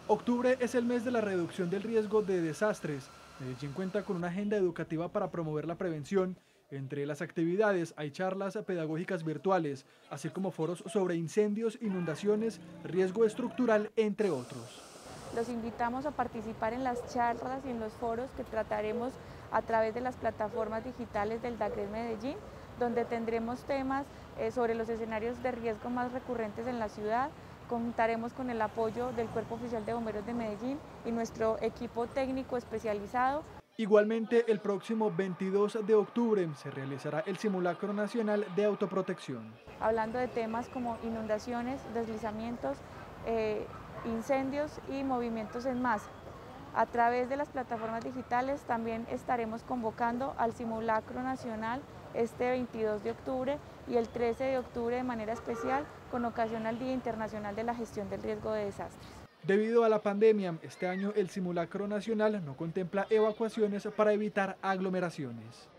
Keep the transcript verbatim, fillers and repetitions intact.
Octubre es el mes de la reducción del riesgo de desastres. Medellín cuenta con una agenda educativa para promover la prevención. Entre las actividades hay charlas pedagógicas virtuales, así como foros sobre incendios, inundaciones, riesgo estructural, entre otros. Los invitamos a participar en las charlas y en los foros que trataremos a través de las plataformas digitales del DACRES Medellín, donde tendremos temas eh, sobre los escenarios de riesgo más recurrentes en la ciudad. Contaremos con el apoyo del Cuerpo Oficial de Bomberos de Medellín y nuestro equipo técnico especializado. Igualmente, el próximo veintidós de octubre se realizará el Simulacro Nacional de Autoprotección. Hablando de temas como inundaciones, deslizamientos, eh, incendios y movimientos en masa. A través de las plataformas digitales también estaremos convocando al Simulacro Nacional este veintidós de octubre y el trece de octubre de manera especial con ocasión al Día Internacional de la Gestión del Riesgo de Desastres. Debido a la pandemia, este año el Simulacro Nacional no contempla evacuaciones para evitar aglomeraciones.